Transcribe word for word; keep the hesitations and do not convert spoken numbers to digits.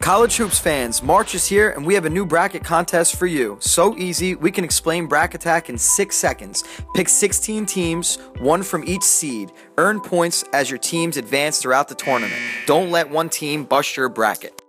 College Hoops fans, March is here and we have a new bracket contest for you. So easy, we can explain Bracket Attack in six seconds. Pick sixteen teams, one from each seed. Earn points as your teams advance throughout the tournament. Don't let one team bust your bracket.